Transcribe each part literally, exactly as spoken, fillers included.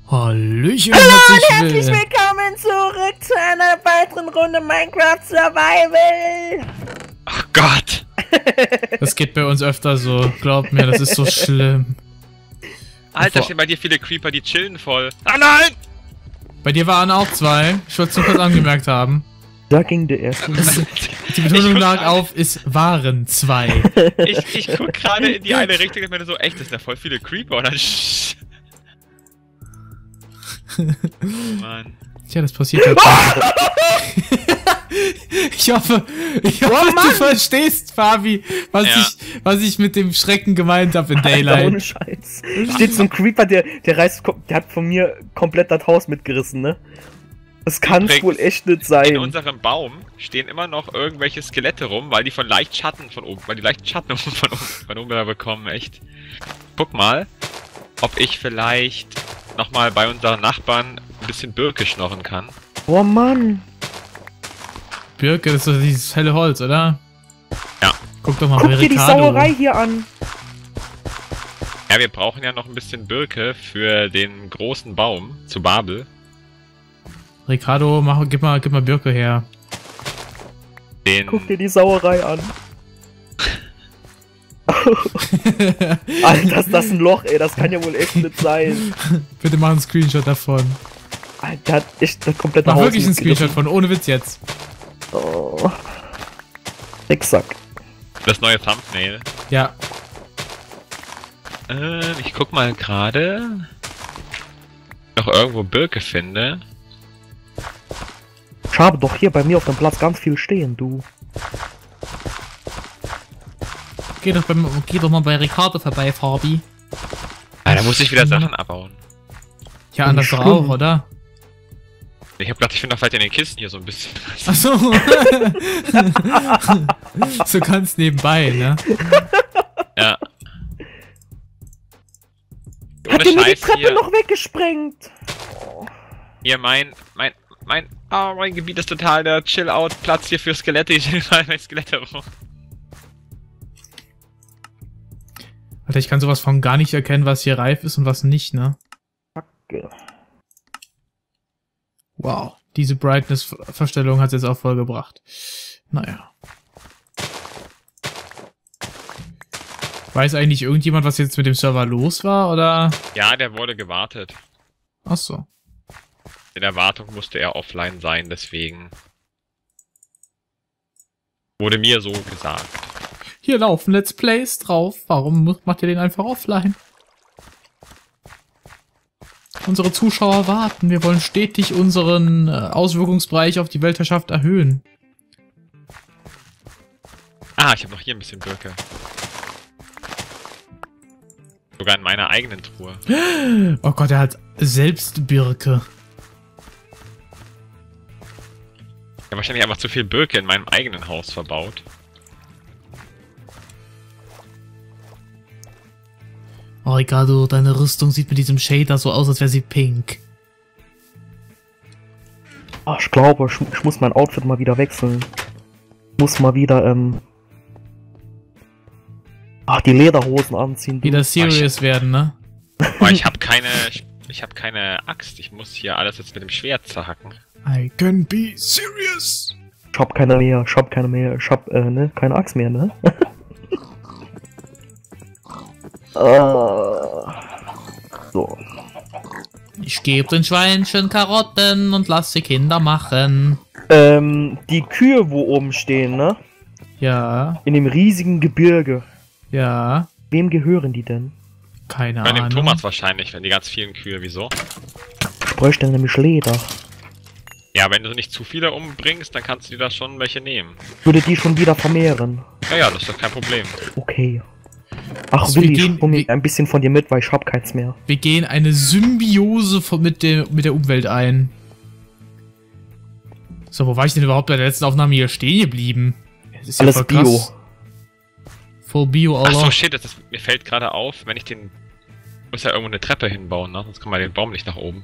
Hallöchen, Hallo herzlich, und herzlich will willkommen zurück zu einer weiteren Runde Minecraft Survival. Ach Gott! Das geht bei uns öfter so, glaub mir, das ist so schlimm. Alter, Bevor- stehen bei dir viele Creeper, die chillen voll. Ah nein! Bei dir waren auch zwei, ich wollte es nur kurz angemerkt haben. Da ging der erste. Die Betonung Ich guck lag grad- auf, es waren zwei. Ich, ich guck gerade in die eine Richtung und meine so, echt, das sind ja voll viele Creeper und dann sch- Oh Mann. Tja, das passiert halt. Ich hoffe, ich hoffe Oh, du Mann! verstehst, Fabi, was, Ja. ich, was ich mit dem Schrecken gemeint habe in Alter, ohne Daylight. Scheiß. Steht so ein Creeper, der, der reißt, kom- der hat von mir komplett das Haus mitgerissen, ne? Das kann's Übrigens, wohl echt nicht In sein. unserem Baum stehen immer noch irgendwelche Skelette rum, weil die von leicht Schatten von oben, weil die leicht Schatten von oben, von oben da bekommen, echt. Guck mal, ob ich vielleicht nochmal bei unseren Nachbarn ein bisschen Birke schnorren kann. Oh Mann. Birke, das ist doch dieses helle Holz, oder? Ja. Guck doch mal Guck bei dir die Ricardo. Sauerei hier an. Ja, wir brauchen ja noch ein bisschen Birke für den großen Baum zu Babel. Ricardo, mach, gib, mal, gib mal Birke her. Den Guck dir die Sauerei an. Alter, ist das ein Loch, ey. Das kann ja wohl echt nicht sein. Bitte mach einen Screenshot davon. Alter, der hat echt das komplette Mach Haus wirklich einen mitgerissen. Screenshot von, ohne Witz jetzt. Oh. Exakt. das neue Thumbnail. Ja. Ähm, ich guck mal gerade. Noch irgendwo Birke finde. Ich habe doch hier bei mir auf dem Platz ganz viel stehen, du. Geh doch, beim, geh doch mal bei Ricardo vorbei, Fabi. Ah, da muss ich wieder Sachen abbauen. Ja, anders doch auch, oder? Ich hab gedacht, ich finde doch vielleicht in den Kisten hier so ein bisschen. Achso. So ganz nebenbei, ne? Ja. Hat Ohne dir mir die Scheiß Treppe hier, noch weggesprengt? hier mein, mein, mein, oh, mein Gebiet ist total der Chill-Out-Platz hier für Skelette. Ich will mal meine Skelette rum. Alter, ich kann sowas von gar nicht erkennen, was hier reif ist und was nicht, ne? Kacke. Wow. Diese Brightness-Verstellung hat es jetzt auch vollgebracht. Naja. Weiß eigentlich irgendjemand, was jetzt mit dem Server los war, oder? Ja, der wurde gewartet. Achso. In der Wartung musste er offline sein, deswegen. Wurde mir so gesagt. Hier laufen Let's Plays drauf. Warum mu- macht ihr den einfach offline? Unsere Zuschauer warten. Wir wollen stetig unseren äh, Auswirkungsbereich auf die Weltherrschaft erhöhen. Ah, ich habe noch hier ein bisschen Birke. Sogar in meiner eigenen Truhe. Oh Gott, er hat selbst Birke. Ich habe wahrscheinlich einfach zu viel Birke in meinem eigenen Haus verbaut. Oh Ricardo, deine Rüstung sieht mit diesem Shader so aus, als wäre sie pink. Ach, ich glaube, ich, ich muss mein Outfit mal wieder wechseln. Ich muss mal wieder, ähm... Ach, die Lederhosen anziehen. du. Wieder serious werden, ne? Oh, ich habe keine, ich, ich habe keine Axt. Ich muss hier alles jetzt mit dem Schwert zerhacken. I can be serious. Ich hab keine mehr, ich hab keine mehr, ich hab, äh, ne, keine Axt mehr, ne? äh, so. Ich gebe den Schweinchen Karotten und lass die Kinder machen. Ähm, die Kühe, wo oben stehen, ne? Ja, In dem riesigen Gebirge. ja, Wem gehören die denn? keine Bei dem Ahnung. Thomas wahrscheinlich, wenn die ganz vielen Kühe. Wieso? Ich bräuchte nämlich Leder. Ja, wenn du nicht zu viele umbringst, dann kannst du dir da schon welche nehmen. Ich würde die schon wieder vermehren. Ja, ja, das ist doch kein Problem. Okay. Ach, Also wir Willi, gehen- ich hol mir wir- ein bisschen von dir mit, weil ich hab keins mehr. Wir gehen eine Symbiose von, mit, der, mit der Umwelt ein. So, wo war ich denn überhaupt bei der letzten Aufnahme hier stehen geblieben? Das ist ja Alles voll Bio. krass. Voll Bio, Ach so, Alter. shit, das ist, mir fällt gerade auf, wenn ich den... Muss ja irgendwo eine Treppe hinbauen, ne? Sonst kann man den Baum nicht nach oben.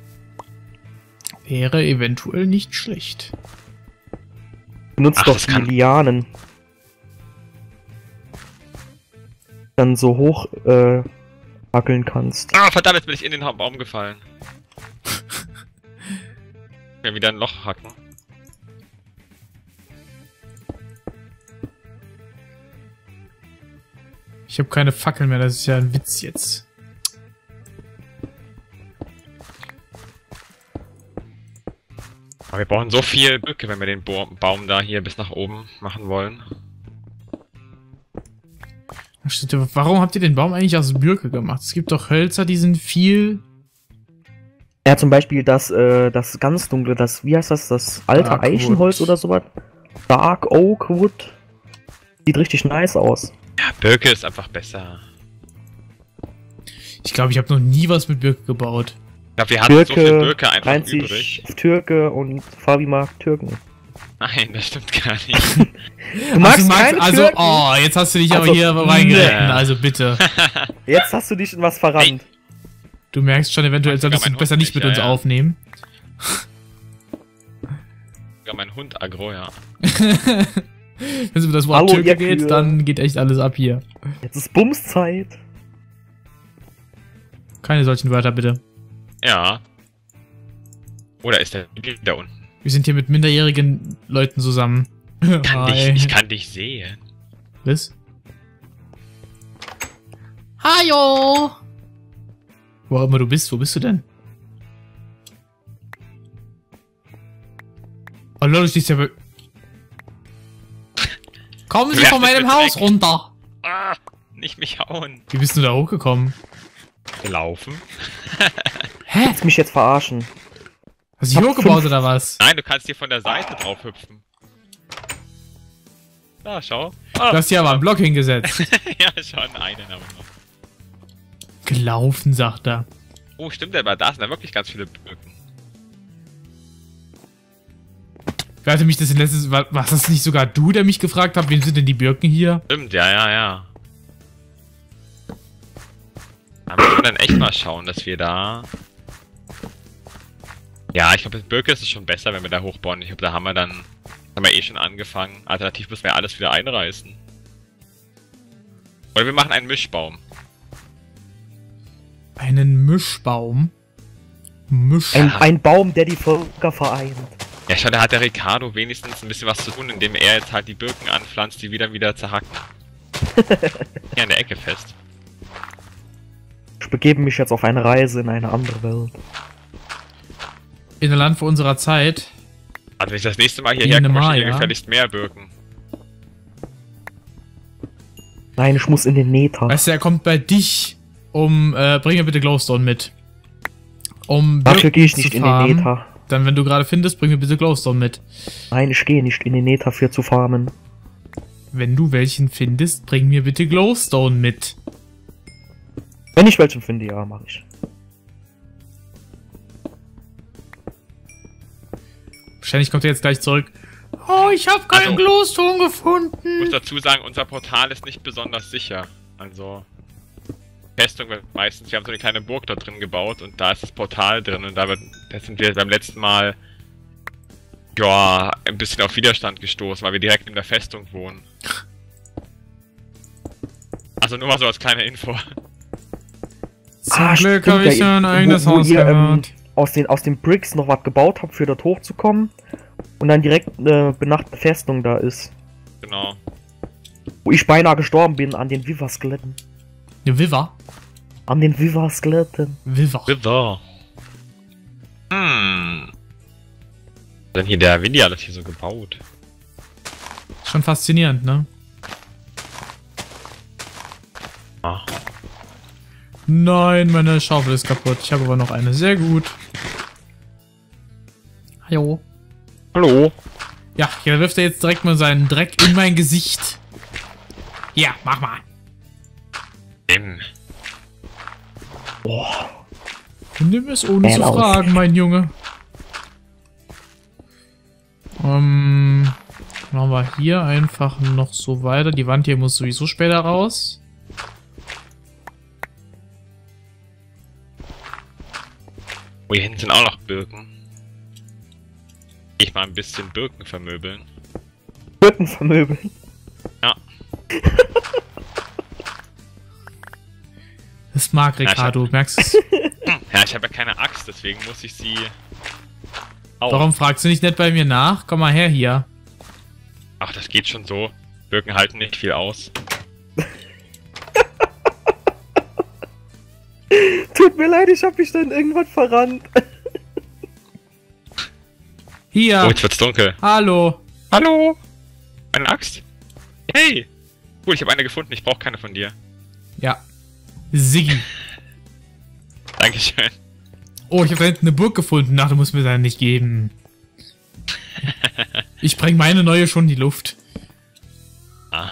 Wäre eventuell nicht schlecht. Benutzt Ach, doch das die kann- Lianen. Dann so hoch, äh, wackeln kannst. Ah, verdammt, jetzt bin ich in den Baum gefallen. Ja, wieder ein Loch hacken. Ich habe keine Fackeln mehr, das ist ja ein Witz jetzt. Aber wir brauchen so viel Böcke, wenn wir den Bo Baum da hier bis nach oben machen wollen. Warum habt ihr den Baum eigentlich aus Birke gemacht? Es gibt doch Hölzer, die sind viel... Ja, zum Beispiel das, äh, das ganz dunkle, das, wie heißt das, das alte Dark Eichenholz Wood. oder sowas. Dark Oak Wood. Sieht richtig nice aus. Ja, Birke ist einfach besser. Ich glaube, ich habe noch nie was mit Birke gebaut. Ich glaube, wir hatten Türke, so viel Birke einfach reimt übrig. sich auf Türke und Fabi mag Türken. Nein, das stimmt gar nicht. Du magst also, keine also Türken? oh, jetzt hast du dich Also, aber hier reingeritten, nee. also bitte. Jetzt hast du dich in was verrannt. Du merkst schon, eventuell Mag sogar solltest du mein besser Hund nicht mit nicht, uns ja, ja. aufnehmen. Sogar mein Hund aggro, ja. Wenn es über das Wort Hallo, Türke ihr geht, Kühe. dann geht echt alles ab hier. Jetzt ist Bumszeit. Keine solchen Wörter, bitte. Ja. Oder ist der da unten? Wir sind hier mit minderjährigen Leuten zusammen. Kann dich, ich kann dich sehen. Was? Hallo! Wo auch immer du bist, wo bist du denn? Oh Leute, du stehst ja... be- Kommen Sie Wer von ist meinem mit Haus Dreck? runter! Ah, nicht mich hauen. Wie bist du da hochgekommen? Gelaufen? Hä? Willst mich jetzt verarschen? Hast du dich Hab hochgebaut fünf- oder was? Nein, du kannst hier von der Seite drauf hüpfen. Da, schau. Du Ah, hast hier aber einen Block hingesetzt. ja, schon einen aber noch. Gelaufen, sagt er. Oh, stimmt, aber da sind ja wirklich ganz viele Birken. Wer hatte mich das in letztes... War, war das nicht sogar du, der mich gefragt hat, wem sind denn die Birken hier? Stimmt, ja, ja, ja. Da müssen wir dann echt mal schauen, dass wir da... Ja, ich glaube, mit Birke ist es schon besser, wenn wir da hochbauen. Ich glaube, da haben wir dann... Haben wir eh schon angefangen. Alternativ müssen wir alles wieder einreißen. Oder wir machen einen Mischbaum. Einen Mischbaum? Misch... Ein, ein Baum, der die Völker vereint. Ja, schau, da hat der Ricardo wenigstens ein bisschen was zu tun, indem er jetzt halt die Birken anpflanzt, die wieder wieder zerhacken. Hier an der Ecke fest. Ich begebe mich jetzt auf eine Reise in eine andere Welt. In der Land vor unserer Zeit. Also wenn ich das nächste Mal Wie hierher eine komme, stehe Maya. hier gefälligst mehr Birken. Nein, ich muss in den Nether. Weißt du, er kommt bei dich, um... Äh, bring mir bitte Glowstone mit. Um Dafür Birken gehe ich zu nicht in den farmen. Nether. Dann, wenn du gerade findest, bring mir bitte Glowstone mit. Nein, ich gehe nicht in den Nether für zu farmen. Wenn du welchen findest, bring mir bitte Glowstone mit. Wenn ich welchen finde, ja, mache ich. Wahrscheinlich kommt er jetzt gleich zurück. Oh, ich habe keinen Also- Glowstone Ich muss gefunden. dazu sagen, unser Portal ist nicht besonders sicher. Also... Festung wird meistens, wir haben so eine kleine Burg da drin gebaut und da ist das Portal drin und da, wird, da sind wir beim letzten Mal ja, ein bisschen auf Widerstand gestoßen, weil wir direkt in der Festung wohnen. Also nur mal so als kleine Info. Zum Ah, Glück stimmt, habe ich ja, ja ein wo- eigenes wo Haus ihr, ähm, gehabt. aus den, aus den Bricks noch was gebaut habt, für dort hochzukommen. Und dann direkt eine benachbarte Festung da ist. Genau. Wo ich beinahe gestorben bin an den Viva-Skeletten. Eine Viva? An den Viva-Skeletten. Viva. River. Hm. Dann hier der Willi hat das hier so gebaut. Schon faszinierend, ne? Ah. Nein, meine Schaufel ist kaputt. Ich habe aber noch eine. Sehr gut. Hallo. Hallo. Ja, hier wirft er jetzt direkt mal seinen Dreck in mein Gesicht. Ja, mach mal. Im. Boah. Nimm es ohne Äh, zu lauf. fragen, mein Junge. Ähm, machen wir hier einfach noch so weiter. Die Wand hier muss sowieso später raus. Oh, hier hinten sind auch noch Birken. Ich mal ein bisschen Birken vermöbeln. Birken vermöbeln. Das Axt mag, Ricardo, hab... merkst du's? Ja, ich habe ja keine Axt, deswegen muss ich sie... Auf. Warum fragst du nicht nett bei mir nach? Komm mal her hier. Ach, das geht schon so. Birken halten nicht viel aus. Tut mir leid, ich hab mich dann irgendwann verrannt. Hier. Oh, jetzt wird's dunkel. Hallo. Hallo? Eine Axt? Hey! Cool, ich habe eine gefunden, ich brauche keine von dir. Ja. Siggi. Dankeschön. Oh, ich habe da hinten eine Burg gefunden. Ach, du musst mir dann nicht geben. Ich spreng meine neue schon in die Luft. Ah.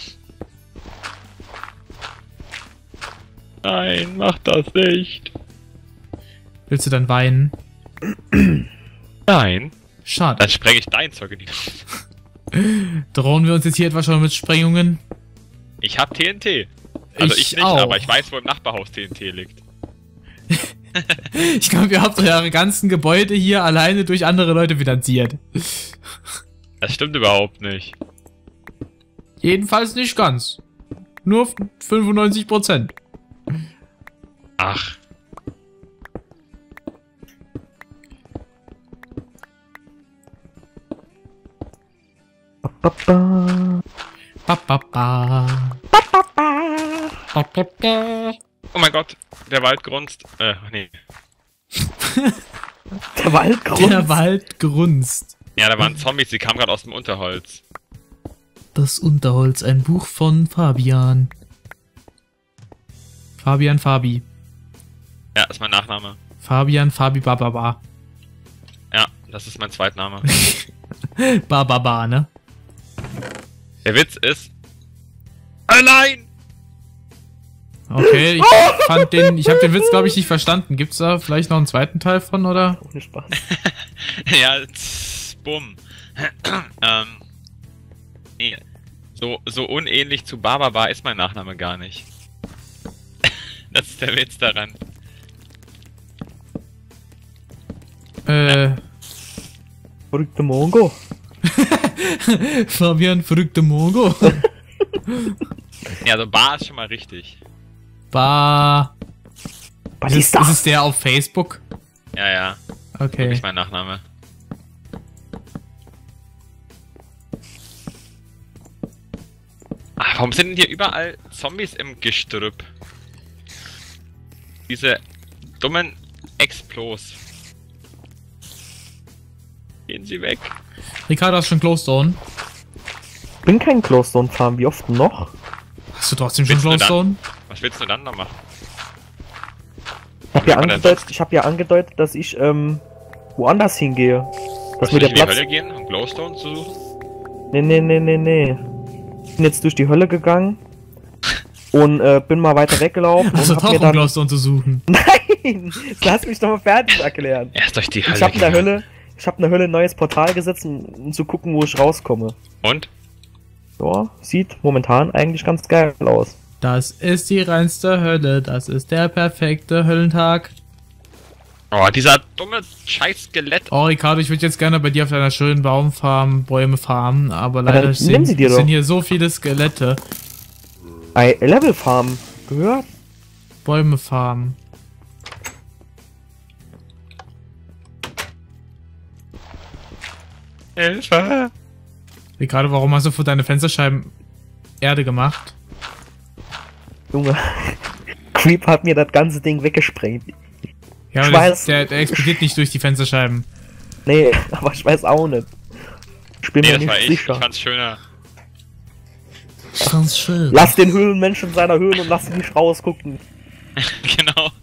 Nein, mach das nicht. Willst du dann weinen? Nein. Schade. Dann spreng ich dein Zeug in die Luft. Drohen wir uns jetzt hier etwa schon mit Sprengungen? Ich hab T N T. Also ich, Ich nicht, auch. aber ich weiß, wo im Nachbarhaus T N T liegt. Ich glaube, ihr habt eure ganzen Gebäude hier alleine durch andere Leute finanziert. Das stimmt überhaupt nicht. Jedenfalls nicht ganz. Nur fünfundneunzig Prozent. Ach. Ba, ba. Ba, ba, ba. Ba, ba, ba. Oh mein Gott, der Wald grunzt. Äh, nee. Der Wald grunzt. Der Wald grunzt. Ja, da waren Zombies, die kamen gerade aus dem Unterholz. Das Unterholz, ein Buch von Fabian. Fabian Fabi. Ja, ist mein Nachname. Fabian Fabi Bababa. Ja, das ist mein Zweitname. Bababa, ne? Der Witz ist... Oh nein! Okay, ich fand den, ich habe den Witz, glaube ich, nicht verstanden. Gibt's da vielleicht noch einen zweiten Teil von, oder? Ohne Spaß. Ja, tss, bumm. ähm, nee, so, so unähnlich zu Bababa ist mein Nachname gar nicht. Das ist der Witz daran. Äh, Verrückte Mongo. Fabian, verrückte Mongo. Ja, so Bar ist schon mal richtig. Ba. Was Ist, ist ist es das? der auf Facebook? Ja, ja, Okay. nicht mein Nachname. Ach, warum sind denn hier überall Zombies im Gestrüpp? Diese dummen Explos. Gehen sie weg. Ricardo, hast schon Glowstone? Ich bin kein Glowstone-Farm, wie oft noch? Hast du trotzdem schon Willst du dann? Glowstone? Was willst du dann noch machen? Ich hab ja Aber dann- angedeutet, ich hab ja angedeutet, dass ich ähm, woanders hingehe. Dass Willst mir du der nicht in die Platz. Hölle gehen, um Glowstone zu suchen? Nee, nee, nee, nee, nee. Ich bin jetzt durch die Hölle gegangen und äh, bin mal weiter weggelaufen Also und hab doch, mir um dann. Glowstone zu suchen. Nein! Lass mich doch mal fertig erklären. Erst durch die Hölle. Ich hab in der gegangen. Hölle, ich hab in der Hölle ein neues Portal gesetzt, um, um zu gucken, wo ich rauskomme. Und? Ja, sieht momentan eigentlich ganz geil aus. Das ist die reinste Hölle. Das ist der perfekte Höllentag. Oh, dieser dumme Scheiß-Skelett. Oh, Ricardo, ich würde jetzt gerne bei dir auf deiner schönen Baumfarm Bäume farmen, aber dann leider nimm sind, sie dir doch. sind hier so viele Skelette. Ei, Level Farm. Gehört? Bäume farmen. Hilfe! Ricardo, warum hast du für deine Fensterscheiben Erde gemacht? Junge. Creep hat mir das ganze Ding weggesprengt. Ja, Ich aber das, weiß. der, der explodiert nicht durch die Fensterscheiben. Nee, aber ich weiß auch nicht. Ich bin Nee, mir das war nicht ich. Ich sicher. fand's schöner. Ganz schön. Lass den Höhlenmenschen in seiner Höhle und lass ihn nicht rausgucken. Genau.